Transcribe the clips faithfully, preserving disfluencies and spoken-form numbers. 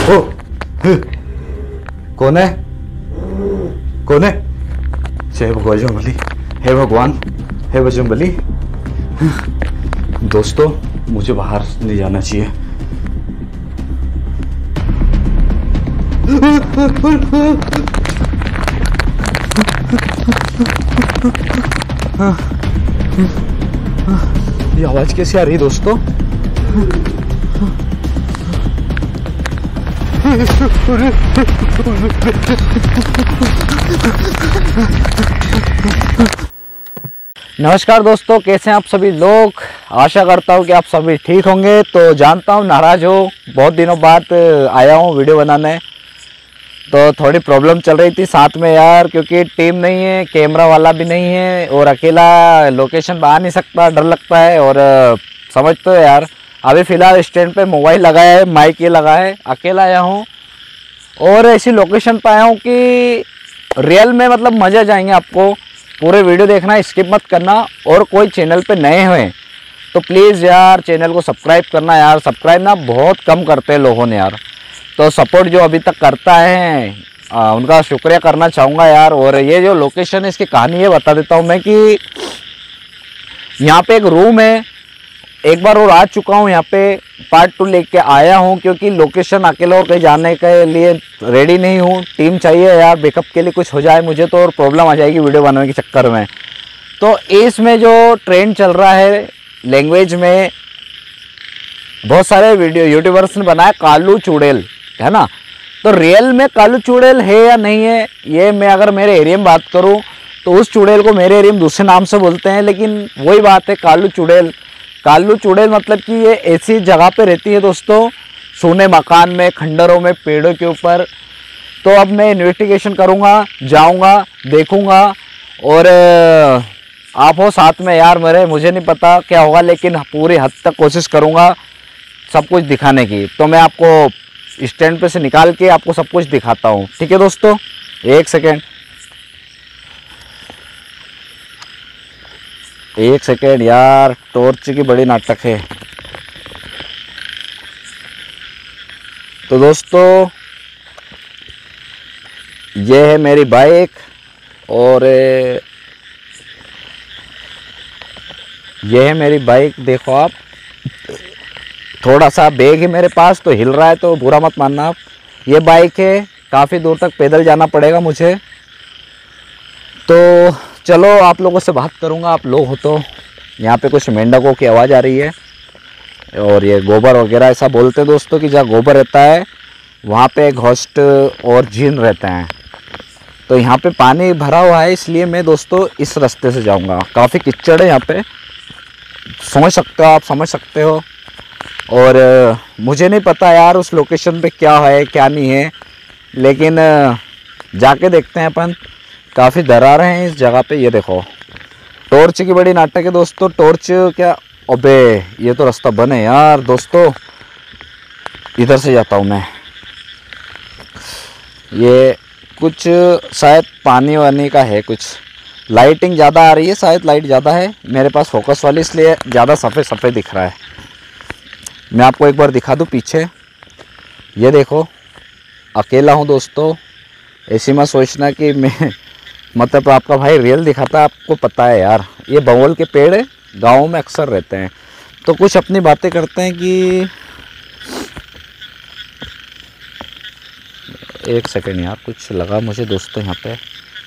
ओ, कौन है? कौन है? जय बजरंगबली, हे भगवान, हे बजरंगबली। दोस्तों मुझे बाहर नहीं जाना चाहिए। ये आवाज कैसे आ रही है दोस्तों? नमस्कार दोस्तों, कैसे हैं आप सभी लोग? आशा करता हूं कि आप सभी ठीक होंगे। तो जानता हूं नाराज हो, बहुत दिनों बाद आया हूं वीडियो बनाने, तो थोड़ी प्रॉब्लम चल रही थी साथ में यार, क्योंकि टीम नहीं है, कैमरा वाला भी नहीं है और अकेला लोकेशन पे आ नहीं सकता, डर लगता है। और समझते हो यार, अभी फ़िलहाल स्टैंड पे मोबाइल लगाया है, माइक ये लगा है, अकेला आया हूँ और ऐसी लोकेशन पे आया हूँ कि रियल में मतलब मज़ा जाएंगे आपको। पूरे वीडियो देखना, स्किप मत करना। और कोई चैनल पे नए हुए तो प्लीज़ यार चैनल को सब्सक्राइब करना यार। सब्सक्राइब ना बहुत कम करते हैं लोगों ने यार, तो सपोर्ट जो अभी तक करता है आ, उनका शुक्रिया करना चाहूँगा यार। और ये जो लोकेशन है, इसकी कहानी ये बता देता हूँ मैं कि यहाँ पे एक रूम है, एक बार और आ चुका हूँ यहाँ पे, पार्ट टू लेके आया हूँ, क्योंकि लोकेशन अकेले और कहीं जाने के लिए रेडी नहीं हूँ। टीम चाहिए यार, बैकअप के लिए कुछ हो जाए मुझे तो और प्रॉब्लम आ जाएगी वीडियो बनाने के चक्कर में। तो इसमें जो ट्रेंड चल रहा है लैंग्वेज में, बहुत सारे वीडियो यूट्यूबर्स ने बनाया कालू चुड़ैल, है ना। तो रियल में कालू चुड़ैल है या नहीं है, ये मैं अगर मेरे एरिया में बात करूँ तो उस चुड़ैल को मेरे एरिया में दूसरे नाम से बोलते हैं, लेकिन वही बात है कालू चुड़ैल। कालू चुड़ैल मतलब कि ये ऐसी जगह पे रहती है दोस्तों, सूने मकान में, खंडरों में, पेड़ों के ऊपर। तो अब मैं इन्वेस्टिगेशन करूँगा, जाऊँगा, देखूँगा और आप हो साथ में यार मेरे। मुझे नहीं पता क्या होगा, लेकिन पूरी हद तक कोशिश करूँगा सब कुछ दिखाने की। तो मैं आपको स्टैंड पे से निकाल के आपको सब कुछ दिखाता हूँ, ठीक है दोस्तों? एक सेकेंड एक सेकेंड यार, टॉर्च की बड़ी नाटक है। तो दोस्तों ये है मेरी बाइक और ये है मेरी बाइक, देखो आप। थोड़ा सा बैग है मेरे पास तो हिल रहा है, तो बुरा मत मानना आप। ये बाइक है, काफ़ी दूर तक पैदल जाना पड़ेगा मुझे। तो चलो आप लोगों से बात करूंगा, आप लोग हो तो। यहाँ पे कुछ मेंढकों की आवाज़ आ रही है और ये गोबर वगैरह ऐसा बोलते हैं दोस्तों कि जहाँ गोबर रहता है वहाँ पे घोस्ट और जीन रहते हैं। तो यहाँ पे पानी भरा हुआ है, इसलिए मैं दोस्तों इस रास्ते से जाऊँगा। काफ़ी कीचड़ है यहाँ पे, समझ सकते हो आप, समझ सकते हो। और मुझे नहीं पता यार उस लोकेशन पे क्या है क्या नहीं है, लेकिन जाके देखते हैं अपन। काफ़ी दरारें हैं इस जगह पे, ये देखो। टॉर्च की बड़ी नाटक है दोस्तों। टॉर्च क्या, अबे ये तो रास्ता बंद है यार दोस्तों। इधर से जाता हूँ मैं। ये कुछ शायद पानी वानी का है, कुछ लाइटिंग ज़्यादा आ रही है, शायद लाइट ज़्यादा है मेरे पास फोकस वाली, इसलिए ज़्यादा सफ़ेद सफ़ेद दिख रहा है। मैं आपको एक बार दिखा दूँ पीछे, ये देखो। अकेला हूँ दोस्तों, ऐसी मत सोचना कि मैं मतलब आपका भाई रियल दिखाता, आपको पता है यार। ये बवल के पेड़ है, गाँव में अक्सर रहते हैं। तो कुछ अपनी बातें करते हैं कि एक सेकंड यार, कुछ लगा मुझे दोस्तों। यहाँ पे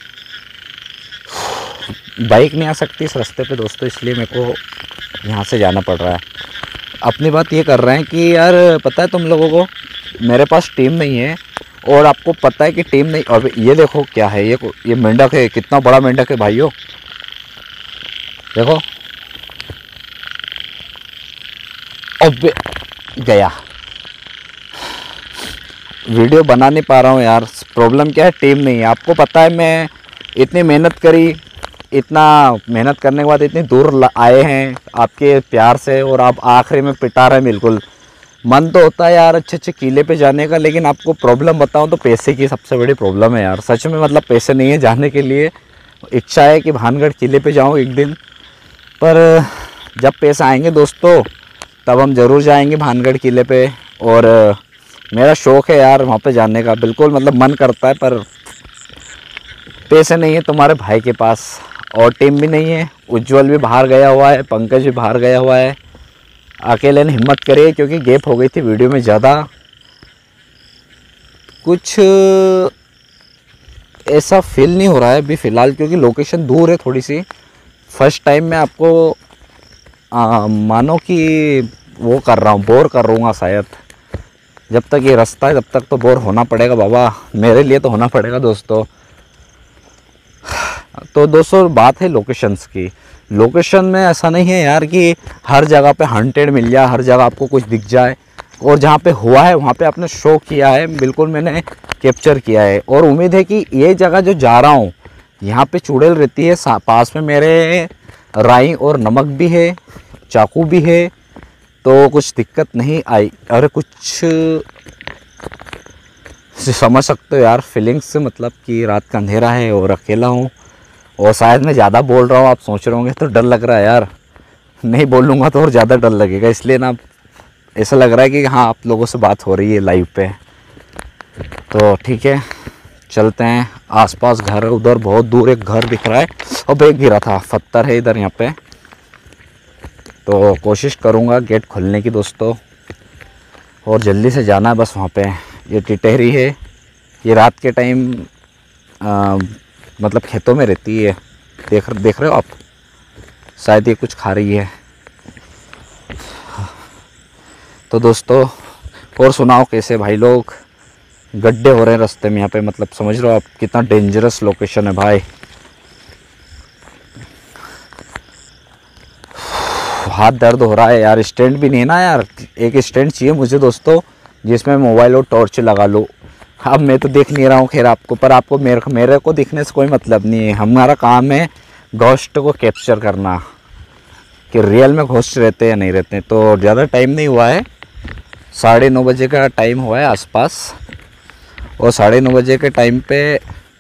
बाइक नहीं आ सकती इस रास्ते पे दोस्तों, इसलिए मेरे को यहाँ से जाना पड़ रहा है। अपनी बात ये कर रहे हैं कि यार पता है तुम लोगों को, मेरे पास टीम नहीं है और आपको पता है कि टीम नहीं। और ये देखो क्या है, ये ये मेंढक है, कितना बड़ा मेंढक है भाइयों, देखो। अब गया, वीडियो बना नहीं पा रहा हूँ यार। प्रॉब्लम क्या है, टीम नहीं है। आपको पता है मैं इतनी मेहनत करी, इतना मेहनत करने के बाद इतनी दूर आए हैं आपके प्यार से, और आप आखिरी में पिटा रहे हैं बिल्कुल। मन तो होता है यार अच्छे अच्छे किले पे जाने का, लेकिन आपको प्रॉब्लम बताऊं तो पैसे की सबसे बड़ी प्रॉब्लम है यार। सच में मतलब पैसे नहीं है जाने के लिए। इच्छा है कि भानगढ़ किले पे जाऊं एक दिन, पर जब पैसे आएंगे दोस्तों तब हम ज़रूर जाएंगे भानगढ़ किले पे। और मेरा शौक़ है यार वहाँ पे जाने का, बिल्कुल मतलब मन करता है, पर पैसे नहीं है तुम्हारे भाई के पास और टीम भी नहीं है। उज्जवल भी बाहर गया हुआ है, पंकज भी बाहर गया हुआ है, अकेले ने हिम्मत करी क्योंकि गैप हो गई थी वीडियो में ज़्यादा। कुछ ऐसा फील नहीं हो रहा है अभी फ़िलहाल, क्योंकि लोकेशन दूर है थोड़ी सी। फर्स्ट टाइम मैं आपको आ, मानो कि वो कर रहा हूँ, बोर कर रहूँगा शायद। जब तक ये रास्ता है तब तक तो बोर होना पड़ेगा बाबा, मेरे लिए तो होना पड़ेगा दोस्तों। तो दोस्तों बात है लोकेशंस की। लोकेशन में ऐसा नहीं है यार कि हर जगह पे हंटेड मिल जाए, हर जगह आपको कुछ दिख जाए, और जहाँ पे हुआ है वहाँ पे आपने शो किया है, बिल्कुल मैंने कैप्चर किया है। और उम्मीद है कि ये जगह जो जा रहा हूँ यहाँ पे चुड़ैल रहती है, पास में मेरे राई और नमक भी है, चाकू भी है, तो कुछ दिक्कत नहीं आई। अरे कुछ समझ सकते हो यार फीलिंग्स, मतलब कि रात का अंधेरा है और अकेला हूँ, और शायद मैं ज़्यादा बोल रहा हूँ, आप सोच रहे होंगे तो डर लग रहा है यार। नहीं बोलूँगा तो और ज़्यादा डर लगेगा, इसलिए ना ऐसा लग रहा है कि हाँ आप लोगों से बात हो रही है लाइव पे। तो ठीक है चलते हैं। आसपास घर, उधर बहुत दूर एक घर दिख रहा है और बैग गिरा था, पत्थर है इधर यहाँ पे। तो कोशिश करूँगा गेट खोलने की दोस्तों, और जल्दी से जाना है बस वहाँ पे। ये टिटहरी है, ये रात के टाइम मतलब खेतों में रहती है, देख देख रहे हो आप, शायद ये कुछ खा रही है। तो दोस्तों और सुनाओ कैसे भाई लोग। गड्ढे हो रहे हैं रास्ते में यहाँ पे, मतलब समझ रहे हो आप कितना डेंजरस लोकेशन है भाई। हाथ दर्द हो रहा है यार, स्टैंड भी नहीं है ना यार, एक स्टैंड चाहिए मुझे दोस्तों जिसमें मोबाइल और टॉर्च लगा लो। अब मैं तो देख नहीं रहा हूँ खैर आपको, पर आपको मेरे मेरे को दिखने से कोई मतलब नहीं है। हमारा काम है घोस्ट को कैप्चर करना, कि रियल में घोस्ट रहते हैं या नहीं रहते हैं। तो ज़्यादा टाइम नहीं हुआ है, साढ़े नौ बजे का टाइम हुआ है आसपास, और साढ़े नौ बजे के टाइम पे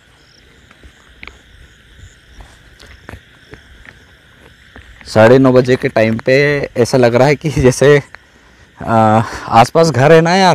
साढ़े नौ बजे के टाइम पे ऐसा लग रहा है कि जैसे आ, आसपास घर है ना यार,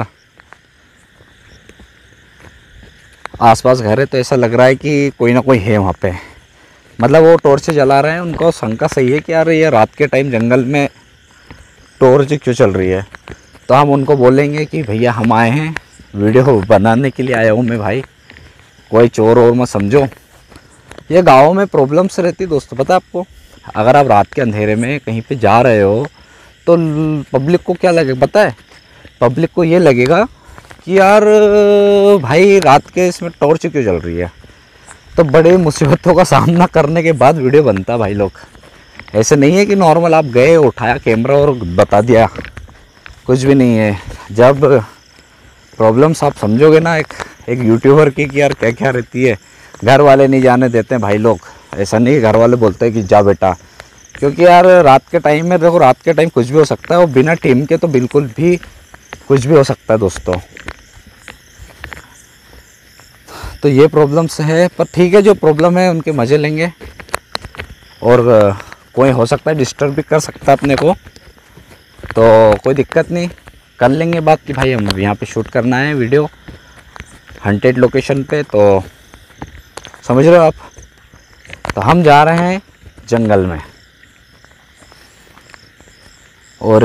आसपास घर है, तो ऐसा लग रहा है कि कोई ना कोई है वहाँ पे। मतलब वो टॉर्च जला रहे हैं, उनको शंका सही है कि यार ये रात के टाइम जंगल में टॉर्च क्यों चल रही है। तो हम उनको बोलेंगे कि भैया हम आए हैं वीडियो बनाने के लिए आया हूँ मैं भाई, कोई चोर और मत समझो। ये गाँव में प्रॉब्लम्स रहती दोस्तों, पता है आपको। अगर आप रात के अंधेरे में कहीं पे जा रहे हो तो पब्लिक को क्या लगेगा पता है, पब्लिक को ये लगेगा कि यार भाई रात के इसमें टॉर्च क्यों चल रही है। तो बड़े मुसीबतों का सामना करने के बाद वीडियो बनता है भाई लोग। ऐसे नहीं है कि नॉर्मल आप गए उठाया कैमरा और बता दिया, कुछ भी नहीं है। जब प्रॉब्लम्स आप समझोगे ना एक एक यूट्यूबर की कि यार क्या क्या रहती है, घर वाले नहीं जाने देते हैं भाई लोग। ऐसा नहीं, घर वाले बोलते हैं कि जा बेटा, क्योंकि यार रात के टाइम में देखो, रात के टाइम कुछ भी हो सकता है, और बिना टीम के तो बिल्कुल भी कुछ भी हो सकता है दोस्तों। तो ये प्रॉब्लम्स है, पर ठीक है जो प्रॉब्लम है उनके मज़े लेंगे, और कोई हो सकता है डिस्टर्ब भी कर सकता है अपने को, तो कोई दिक्कत नहीं, कर लेंगे बात कि भाई हम यहाँ पे शूट करना है वीडियो हंटेड लोकेशन पे। तो समझ रहे हो आप। तो हम जा रहे हैं जंगल में, और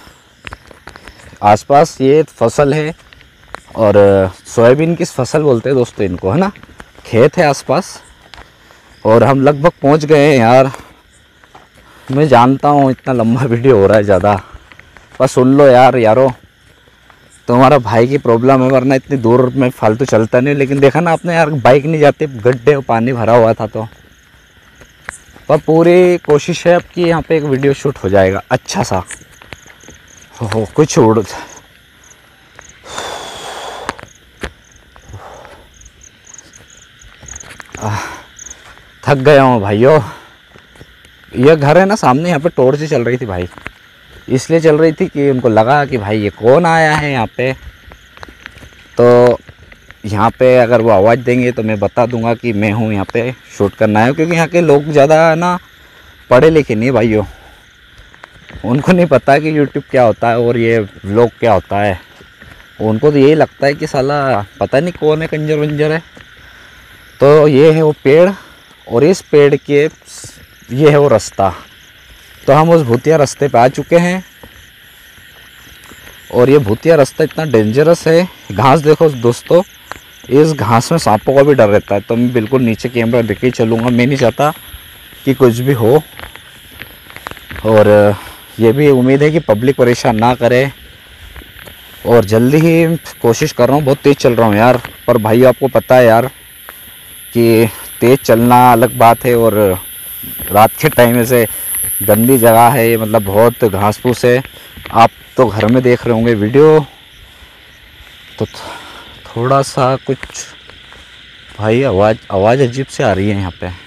आसपास ये फसल है, और सोयाबीन की फसल बोलते हैं दोस्तों इनको, है ना। खेत है आसपास, और हम लगभग पहुंच गए हैं यार। मैं जानता हूँ इतना लंबा वीडियो हो रहा है ज़्यादा, बस सुन लो यार यारो। तुम्हारा भाई की प्रॉब्लम है, वरना इतनी दूर में फालतू चलता नहीं। लेकिन देखा ना आपने यार, बाइक नहीं जाती, गड्ढे और पानी भरा हुआ था। तो पर पूरी कोशिश है अब कि यहाँ पे एक वीडियो शूट हो जाएगा अच्छा सा। हो, हो कुछ उड़ थक गया हूँ भाइयों। ये घर है ना सामने, यहाँ पे टॉर्च चल रही थी भाई, इसलिए चल रही थी कि उनको लगा कि भाई ये कौन आया है यहाँ पे। तो यहाँ पे अगर वो आवाज़ देंगे तो मैं बता दूंगा कि मैं हूँ यहाँ पे शूट करना है, क्योंकि यहाँ के लोग ज़्यादा ना पढ़े लिखे नहीं भाइयों, उनको नहीं पता कि यूट्यूब क्या होता है और ये व्लॉग क्या होता है। उनको तो यही लगता है कि साला पता नहीं कौन है, कंजर वंजर है। तो ये है वो पेड़, और इस पेड़ के ये है वो रास्ता। तो हम उस भूतिया रास्ते पे आ चुके हैं, और ये भूतिया रास्ता इतना डेंजरस है। घास देखो दोस्तों, इस घास में सांपों का भी डर रहता है। तो मैं बिल्कुल नीचे कैमरा देके ही चलूँगा, मैं नहीं चाहता कि कुछ भी हो। और ये भी उम्मीद है कि पब्लिक परेशान ना करे, और जल्दी ही कोशिश कर रहा हूँ। बहुत तेज़ चल रहा हूँ यार, पर भाई आपको पता है यार कि तेज़ चलना अलग बात है, और रात के टाइम से गंदी जगह है, मतलब बहुत घास फूस है। आप तो घर में देख रहे होंगे वीडियो, तो थोड़ा सा कुछ भाई आवाज़ आवाज़ अजीब से आ रही है यहाँ पे।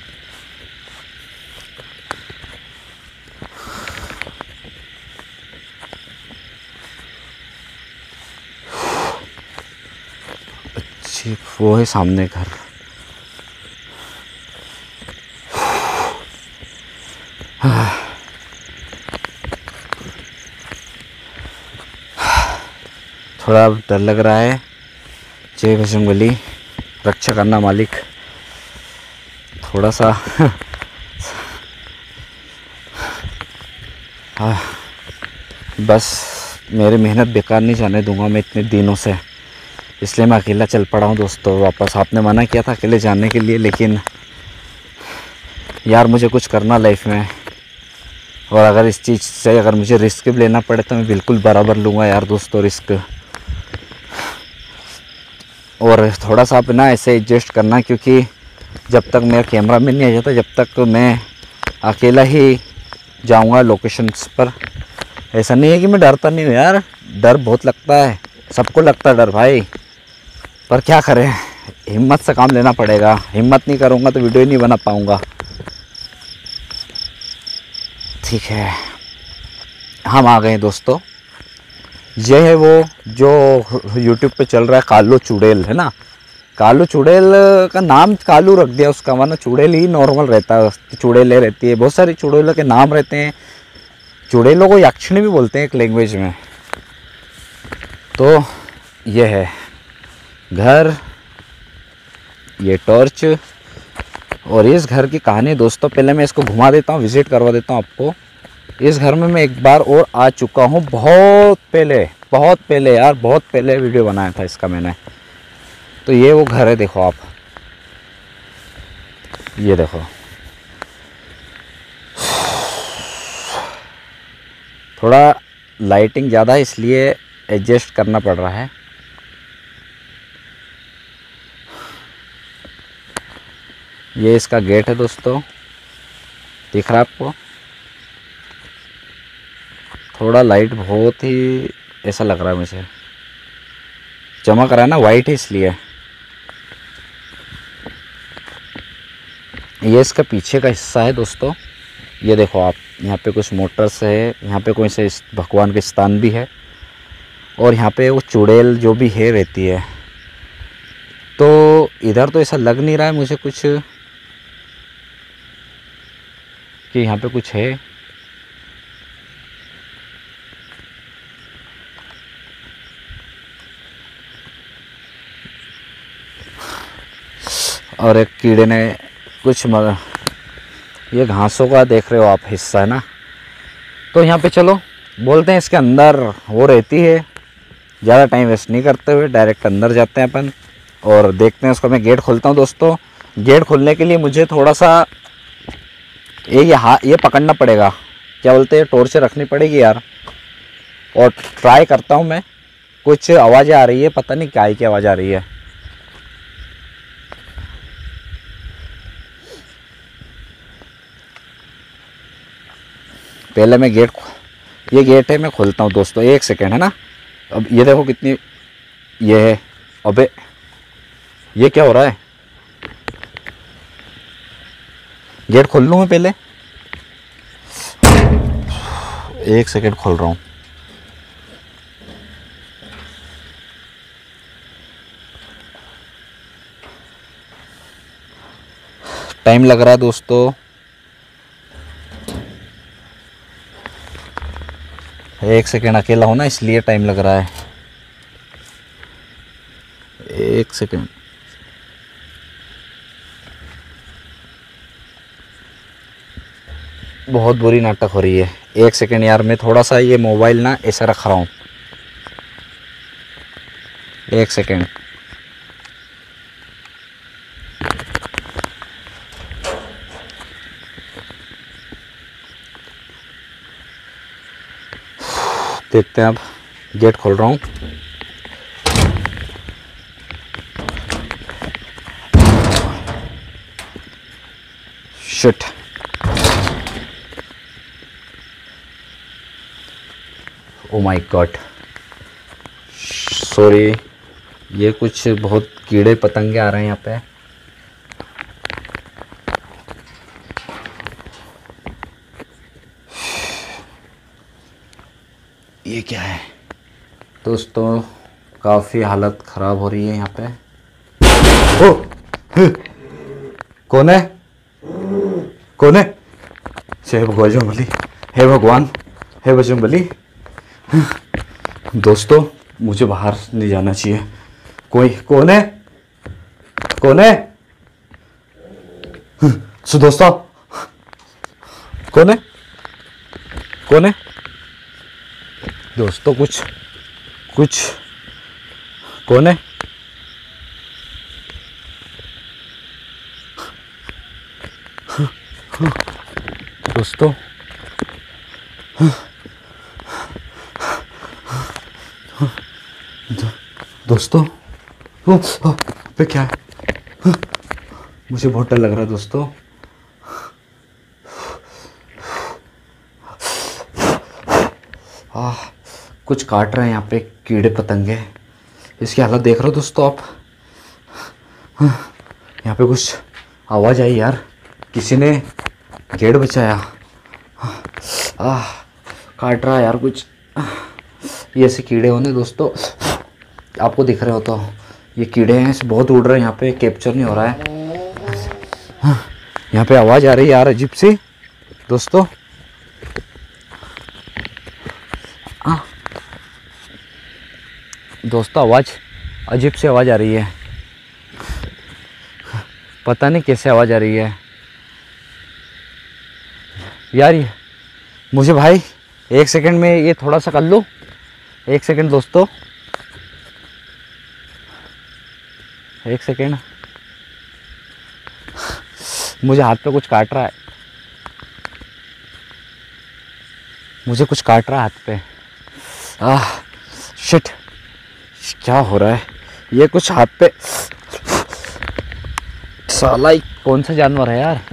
अच्छी वो है सामने घर। थोड़ा डर लग रहा है। जय बजरंगबली, रक्षा करना मालिक। थोड़ा सा हाँ, बस मेरी मेहनत बेकार नहीं जाने दूंगा मैं इतने दिनों से, इसलिए मैं अकेला चल पड़ा हूँ दोस्तों वापस। आपने मना किया था अकेले जाने के लिए, लेकिन यार मुझे कुछ करना लाइफ में, और अगर इस चीज़ से अगर मुझे रिस्क भी लेना पड़े तो मैं बिल्कुल बराबर लूँगा यार दोस्तों रिस्क। और थोड़ा सा आप ना ऐसे एडजस्ट करना, क्योंकि जब तक मेरा कैमरा में नहीं आ जाता, जब तक मैं अकेला ही जाऊंगा लोकेशंस पर। ऐसा नहीं है कि मैं डरता नहीं हूँ यार, डर बहुत लगता है, सबको लगता है डर भाई, पर क्या करें, हिम्मत से काम लेना पड़ेगा। हिम्मत नहीं करूँगा तो वीडियो ही नहीं बना पाऊँगा। ठीक है, हम आ गए दोस्तों। ये है वो जो यूट्यूब पे चल रहा है, कालू चुड़ैल है ना। कालू चुड़ैल का नाम कालू रख दिया उसका, वरना चुड़ैल ही नॉर्मल रहता है, चुड़ैलें रहती है। बहुत सारी चुड़ैलों के नाम रहते हैं। चुड़ैलों को यक्षिणी भी बोलते हैं एक लैंग्वेज में। तो ये है घर, ये टॉर्च, और इस घर की कहानी दोस्तों पहले मैं इसको घुमा देता हूँ, विज़िट करवा देता हूँ आपको। इस घर में मैं एक बार और आ चुका हूँ, बहुत पहले बहुत पहले यार, बहुत पहले वीडियो बनाया था इसका मैंने। तो ये वो घर है, देखो आप, ये देखो। थोड़ा लाइटिंग ज़्यादा है इसलिए एडजस्ट करना पड़ रहा है। ये इसका गेट है दोस्तों, दिख रहा है आपको। थोड़ा लाइट बहुत ही ऐसा लग रहा है मुझे, चमक रहा है ना, वाइट है इसलिए। ये इसका पीछे का हिस्सा है दोस्तों, ये देखो आप, यहाँ पे कुछ मोटर्स है, यहाँ पे कोई से भगवान के स्थान भी है, और यहाँ पे वो चुड़ैल जो भी है रहती है। तो इधर तो ऐसा लग नहीं रहा है मुझे कुछ कि यहाँ पे कुछ है। और एक कीड़े ने कुछ मर... ये घासों का देख रहे हो आप हिस्सा है ना। तो यहाँ पे चलो बोलते हैं इसके अंदर वो रहती है। ज़्यादा टाइम वेस्ट नहीं करते हुए डायरेक्ट अंदर जाते हैं अपन और देखते हैं उसको। मैं गेट खोलता हूँ दोस्तों। गेट खोलने के लिए मुझे थोड़ा सा ये ये हाँ ये पकड़ना पड़ेगा, क्या बोलते हैं, टॉर्च रखनी पड़ेगी यार। और ट्राई करता हूँ मैं। कुछ आवाज़ें आ रही है, पता नहीं क्या की आवाज़ आ रही है। पहले मैं गेट, ये गेट है, मैं खोलता हूँ दोस्तों, एक सेकेंड है ना। अब ये देखो कितनी ये है। अबे ये क्या हो रहा है, गेट खोल लूँ मैं पहले, एक सेकेंड खोल रहा हूँ। टाइम लग रहा है दोस्तों, एक सेकेंड, अकेला हो ना इसलिए टाइम लग रहा है। एक सेकेंड, बहुत बुरी नाटक हो रही है। एक सेकेंड यार, मैं थोड़ा सा ये मोबाइल ना ऐसा रख रहा हूँ। एक सेकेंड। देखते हैं, अब गेट खोल रहा हूँ। Shit, oh my god, sorry, ये कुछ बहुत कीड़े पतंगे आ रहे हैं यहाँ पे। ये क्या है दोस्तों, काफ़ी हालत ख़राब हो रही है यहाँ पे। ओ, कौन है, कौन है? हे बजरंगबली, हे भगवान, हे बजरंगबली। दोस्तों मुझे बाहर नहीं जाना चाहिए। कोई, कौन है, कौन है? सो दोस्तों, कौन है, कौन है? दोस्तों कुछ कुछ कौन है? दोस्तों दोस्तों पे क्या है? मुझे बहुत डर लग रहा है दोस्तों। आह, कुछ काट रहे हैं यहाँ पे कीड़े पतंगे। इसकी हालत देख रहे हो दोस्तों आप। यहाँ पे कुछ आवाज़ आई यार, किसी ने गेट बचाया। आह, काट रहा है यार कुछ। ये ऐसे कीड़े होने दोस्तों, आपको दिख रहे हो तो ये कीड़े हैं, बहुत उड़ रहे हैं यहाँ पे, कैप्चर नहीं हो रहा है। यहाँ पे आवाज़ आ रही है यार अजीब सी दोस्तों। आ, दोस्तों आवाज़ अजीब सी आवाज़ आ रही है, पता नहीं कैसे आवाज़ आ रही है यार। ये मुझे भाई एक सेकंड में ये थोड़ा सा कर लो, एक सेकंड दोस्तों, एक सेकंड। मुझे हाथ पे कुछ काट रहा है, मुझे कुछ काट रहा है हाथ पे। आह शिट, क्या हो रहा है? ये कुछ हाथ पे, साला ही कौन सा जानवर है यार?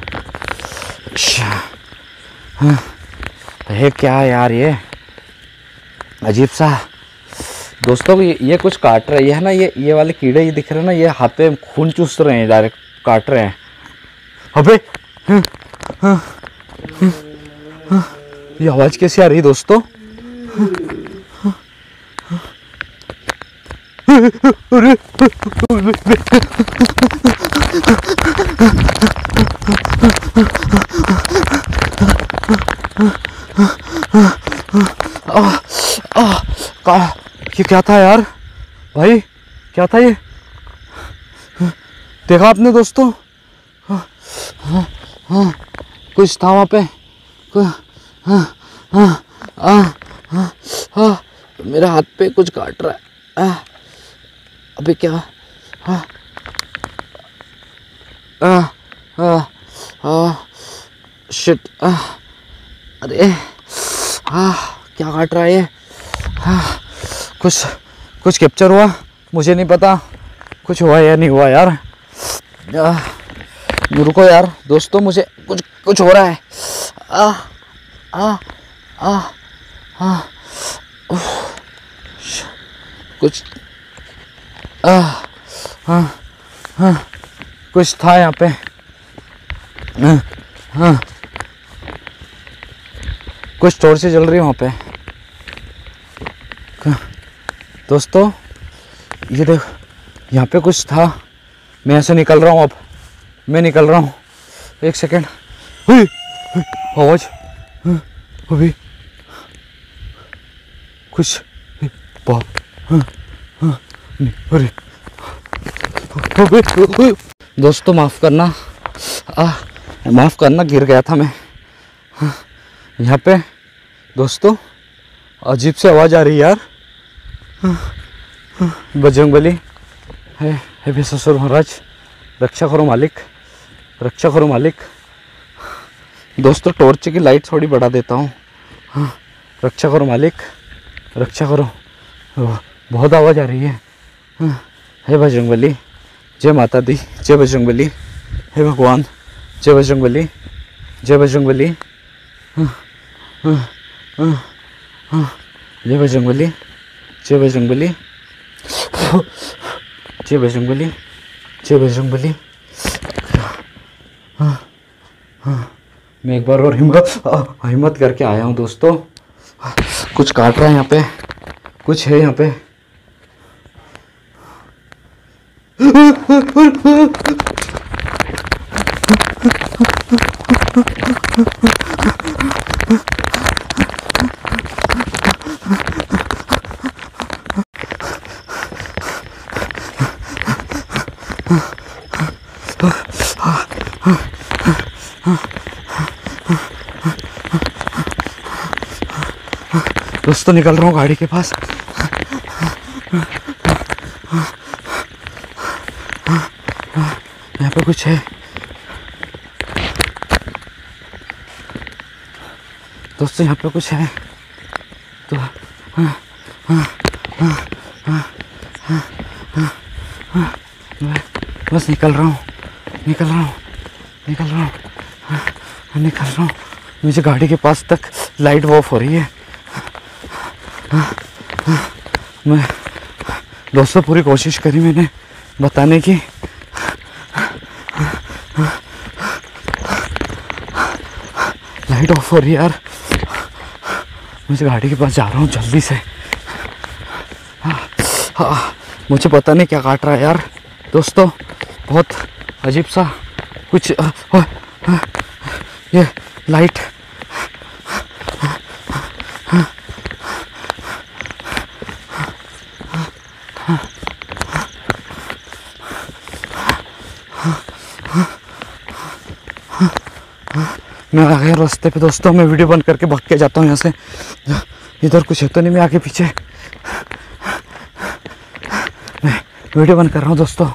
ये क्या है यार, ये अजीब सा दोस्तों। ये, ये कुछ काट रहा है, ये है ना, ये ये वाले कीड़े ये दिख रहे हैं ना, ये हाथ पे खून चूस रहे हैं, डायरेक्ट काट रहे हैं। अबे ये आवाज़ कैसे आ रही है दोस्तों? अरे आ, आ, का, ये क्या था यार भाई, क्या था ये? देखा आपने दोस्तों? हाँ, हाँ, हाँ, कुछ था वहाँ पे। हाँ, हाँ, हाँ, हाँ, हाँ, हाँ, मेरे हाथ पे कुछ काट रहा है। आ, अबे क्या? हाँ, आ, आ, आ, शिट, आ, अरे, हाँ, क्या काट रहा है ये? हाँ, कुछ कुछ कैप्चर हुआ, मुझे नहीं पता कुछ हुआ या नहीं हुआ यार। रुको यार दोस्तों, मुझे कुछ कुछ हो रहा है। आ आ आ आ कुछ आ हाँ हाँ कुछ था यहाँ पे। हाँ हाँ कुछ टॉर्चें जल रही है वहाँ पे दोस्तों। ये देख, यहाँ पे कुछ था। मैं ऐसे निकल रहा हूँ, अब मैं निकल रहा हूँ। एक सेकेंड, आवाज अभी कुछ, अरे दोस्तों माफ़ करना, आ, माफ़ करना, गिर गया था मैं। यहाँ पे दोस्तों अजीब सी आवाज़ आ रही है यार। बजरंगबली है, हे भीषासुर महाराज, रक्षा करो मालिक, रक्षा करो मालिक। दोस्तों टॉर्च की लाइट थोड़ी बढ़ा देता हूँ। हाँ, रक्षा करो मालिक, रक्षा करो, बहुत आवाज़ आ रही है। हाँ, हे बजरंगबली, जय माता दी, जय बजरंगबली, हे भगवान, जय बजरंगबली, जय बजरंगबली, हाँ, हाँ, हाँ, हाँ, जय बजरंगबली, जय बजरंगबली, जय बजरंगबली, जय बजरंगबली। हाँ हाँ, मैं एक बार और हिम्मत हिम्मत करके आया हूँ दोस्तों। कुछ काट रहा है यहाँ पे, कुछ है यहाँ पे। दोस्तों निकल रहा हूँ गाड़ी के पास। यहाँ पे कुछ है। दोस्तों यहाँ पे कुछ है तो हाँ हाँ हाँ हाँ हाँ हाँ हाँ, बस निकल रहा हूँ, निकल रहा हूँ, निकल रहा हूँ, हाँ, निकल रहा हूँ। मुझे गाड़ी के पास तक लाइट ऑफ हो रही है। मैं दोस्तों पूरी कोशिश करी मैंने बताने की। लाइट ऑफ हो रही है यार। मुझे गाड़ी के पास जा रहा हूँ जल्दी से। हाँ, मुझे पता नहीं क्या काट रहा है यार दोस्तों, बहुत अजीब सा कुछ। आ, आ, आ, ये लाइट मैं आ गया रास्ते पे दोस्तों। मैं वीडियो बंद करके भाग के जाता हूँ यहाँ से। इधर कुछ है तो नहीं, मैं आगे पीछे मैं वीडियो बंद कर रहा हूँ दोस्तों।